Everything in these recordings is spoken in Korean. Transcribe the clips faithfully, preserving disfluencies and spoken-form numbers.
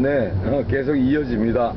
네, 어, 계속 이어집니다.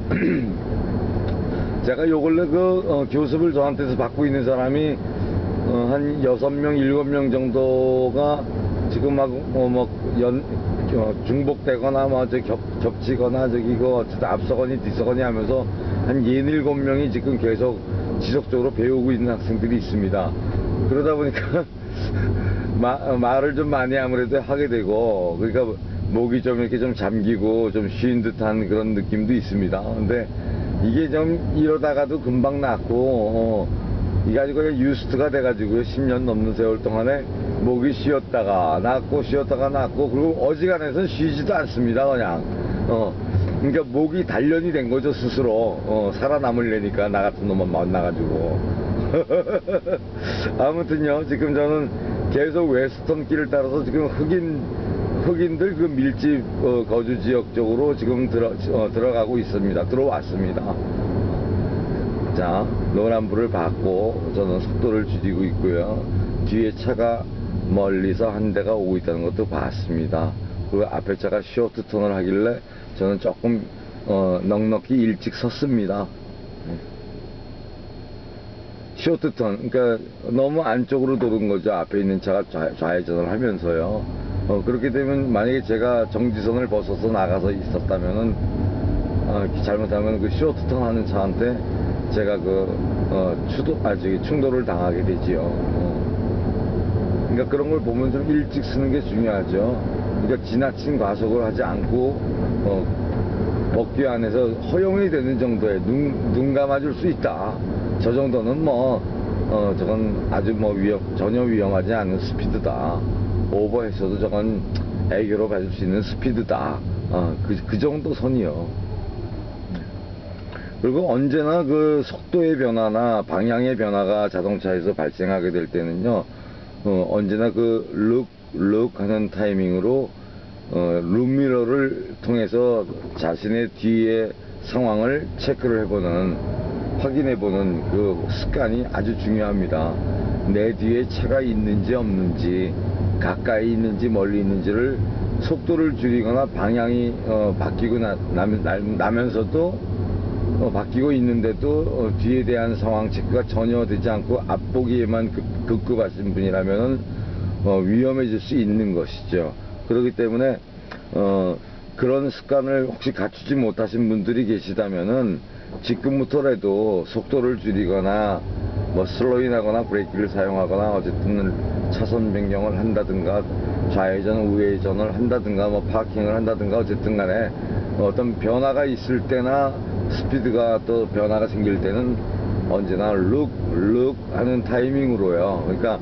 제가 요 근래 그 어, 교습을 저한테서 받고 있는 사람이 어, 한 여섯 명, 일곱 명 정도가 지금 막 뭐 뭐 연 어, 중복되거나 뭐 저 겹 겹치거나 저기 그 어쨌든 앞서거니 뒤서거니 하면서 한 예닐곱 명이 지금 계속 지속적으로 배우고 있는 학생들이 있습니다. 그러다 보니까 마, 말을 좀 많이 아무래도 하게 되고, 그러니까 목이 좀 이렇게 좀 잠기고 좀 쉰 듯한 그런 느낌도 있습니다. 근데 이게 좀 이러다가도 금방 낫고, 어, 이게 아주 그냥 유스트가 돼가지고요. 십 년 넘는 세월 동안에 목이 쉬었다가 낫고 쉬었다가 낫고, 그리고 어지간해서 쉬지도 않습니다. 그냥 어 그러니까 목이 단련이 된 거죠, 스스로. 어 살아남으려니까, 나 같은 놈만 만나가지고. 아무튼요, 지금 저는 계속 웨스턴 길을 따라서 지금 흑인 흑인들 그 밀집 어, 거주 지역 쪽으로 지금 들어 어, 들어가고 있습니다. 들어왔습니다. 자, 노란불을 받고 저는 속도를 줄이고 있고요. 뒤에 차가 멀리서 한 대가 오고 있다는 것도 봤습니다. 그리고 앞에 차가 쇼트 턴을 하길래 저는 조금 어, 넉넉히 일찍 섰습니다. 쇼트 턴, 그러니까 너무 안쪽으로 도는 거죠. 앞에 있는 차가 좌, 좌회전을 하면서요. 어, 그렇게 되면 만약에 제가 정지선을 벗어서 나가서 있었다면은 어, 잘못하면 그 쇼트 턴 하는 차한테 제가 그 어, 추도 아직 충돌을 당하게 되지요. 어. 그러니까 그런 걸 보면 좀 일찍 쓰는 게 중요하죠. 그러니까 지나친 과속을 하지 않고 어, 법규 안에서 허용이 되는 정도에 눈, 눈 감아줄 수 있다. 저 정도는 뭐 어, 저건 아주 뭐 위험, 전혀 위험하지 않은 스피드다. 오버했어도 저건 애교로 봐줄 수 있는 스피드다. 어, 그, 그 정도 선이요. 그리고 언제나 그 속도의 변화나 방향의 변화가 자동차에서 발생하게 될 때는요, 어, 언제나 그 룩, 룩 하는 타이밍으로 어, 룸미러를 통해서 자신의 뒤의 상황을 체크를 해보는, 확인해보는 그 습관이 아주 중요합니다. 내 뒤에 차가 있는지 없는지, 가까이 있는지 멀리 있는지를 속도를 줄이거나 방향이 어, 바뀌고 나, 나, 나면서도 어, 바뀌고 있는데도 어, 뒤에 대한 상황 체크가 전혀 되지 않고 앞보기에만 급, 급급하신 분이라면 어, 위험해질 수 있는 것이죠. 그렇기 때문에 어, 그런 습관을 혹시 갖추지 못하신 분들이 계시다면은 지금부터라도 속도를 줄이거나 뭐 슬로잉하거나 브레이크를 사용하거나 어쨌든 차선 변경을 한다든가 좌회전 우회전을 한다든가 뭐 파킹을 한다든가 어쨌든 간에 어떤 변화가 있을 때나 스피드가 또 변화가 생길 때는 언제나 룩, 룩 하는 타이밍으로요. 그러니까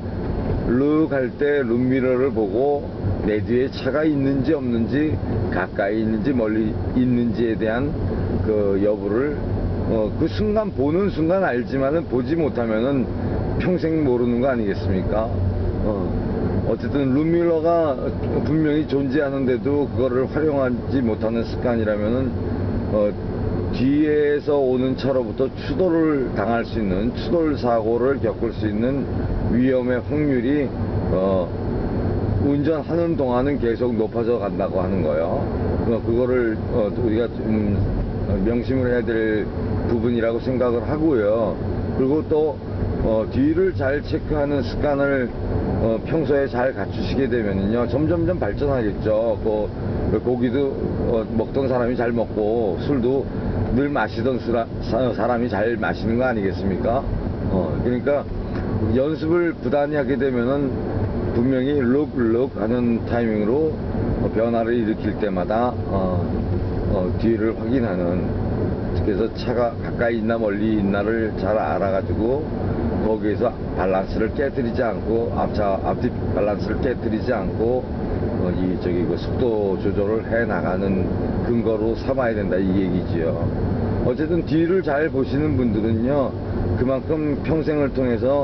룩 할 때 룸미러를 보고 내 뒤에 차가 있는지 없는지, 가까이 있는지 멀리 있는지에 대한 그 여부를 어, 그 순간 보는 순간 알지만은 보지 못하면은 평생 모르는 거 아니겠습니까? 어, 어쨌든 룸미러가 분명히 존재하는데도 그거를 활용하지 못하는 습관이라면은 어, 뒤에서 오는 차로부터 추돌을 당할 수 있는, 추돌 사고를 겪을 수 있는 위험의 확률이 어, 운전하는 동안은 계속 높아져 간다고 하는 거예요. 어, 그거를 어, 우리가 좀 명심을 해야 될 부분이라고 생각을 하고요. 그리고 또 어, 뒤를 잘 체크하는 습관을 어, 평소에 잘 갖추시게 되면요, 점점점 발전하겠죠. 그, 고기도 어, 먹던 사람이 잘 먹고 술도 늘 마시던 스라, 사람이 잘 마시는 거 아니겠습니까? 어, 그러니까 연습을 부단히 하게 되면은 분명히 룩, 룩 하는 타이밍으로 어, 변화를 일으킬 때마다 어, 어, 뒤를 확인하는, 그래서 차가 가까이 있나 멀리 있나를 잘 알아가지고 거기에서 밸런스를 깨뜨리지 않고, 앞차 앞뒤 밸런스를 깨뜨리지 않고 어, 이 저기 그 속도 조절을 해 나가는 근거로 삼아야 된다, 이 얘기지요. 어쨌든 뒤를 잘 보시는 분들은요, 그만큼 평생을 통해서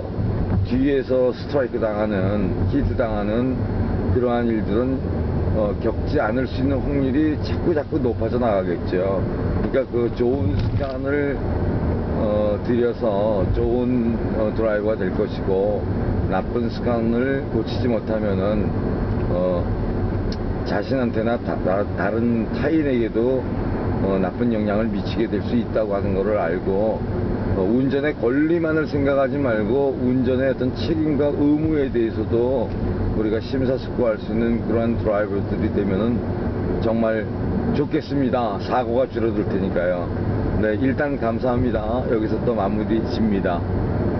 뒤에서 스트라이크 당하는, 히트 당하는 그러한 일들은 어, 겪지 않을 수 있는 확률이 자꾸 자꾸 높아져 나가겠죠. 그러니까 그 좋은 습관을 어, 들여서 좋은 어, 드라이버가 될 것이고, 나쁜 습관을 고치지 못하면은 어, 자신한테나 다, 다, 다른 타인에게도 어, 나쁜 영향을 미치게 될 수 있다고 하는 것을 알고 어, 운전의 권리만을 생각하지 말고 운전의 어떤 책임과 의무에 대해서도 우리가 심사숙고할 수 있는 그러한 드라이버들이 되면은 정말 좋겠습니다. 사고가 줄어들 테니까요. 네, 일단 감사합니다. 여기서 또 마무리 짓습니다.